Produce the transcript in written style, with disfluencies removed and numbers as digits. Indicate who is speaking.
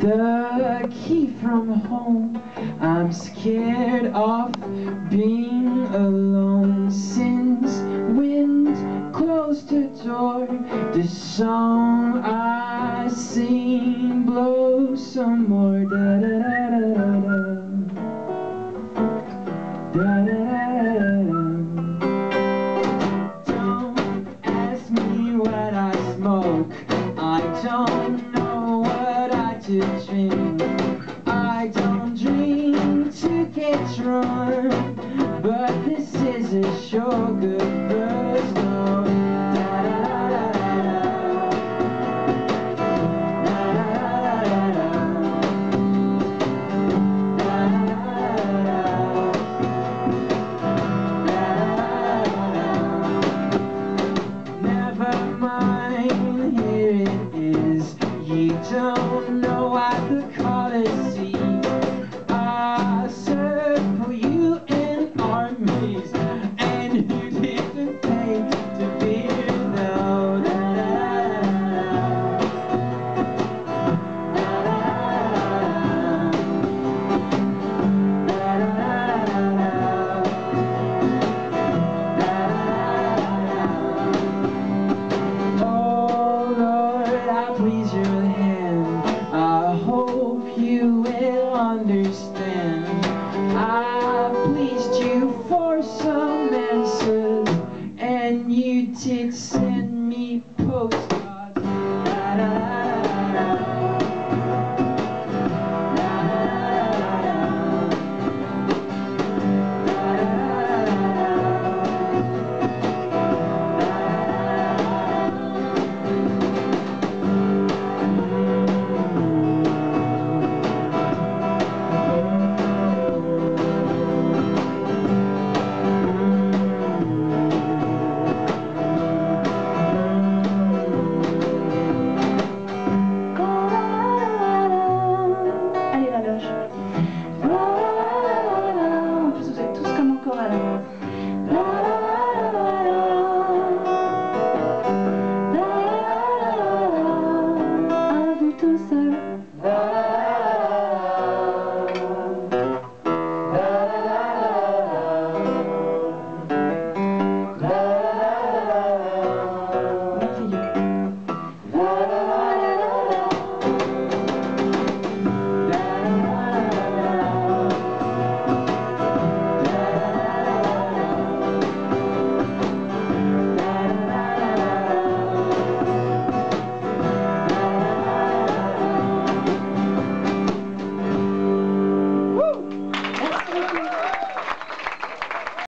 Speaker 1: the key from home. I'm scared of being alone. Since wind closed the door, the song I sing blows some more. Da da da da da da da da. Don't ask me what I smoke. I don't know what I to drink. I don't drink to get drunk, but this is a sure good first note. Da da da da da da da. Never mind, here it is. You don't know what the colors see. I served for you in armies, and you didn't pay to be here now. Da, da, da, oh Lord, I please your hand. I hope you will understand. I pleased you for some answers, and you did send me postcards. Da, da, da,
Speaker 2: Allez la loge. En plus vous êtes tous comme en chorale. À vous tout seul.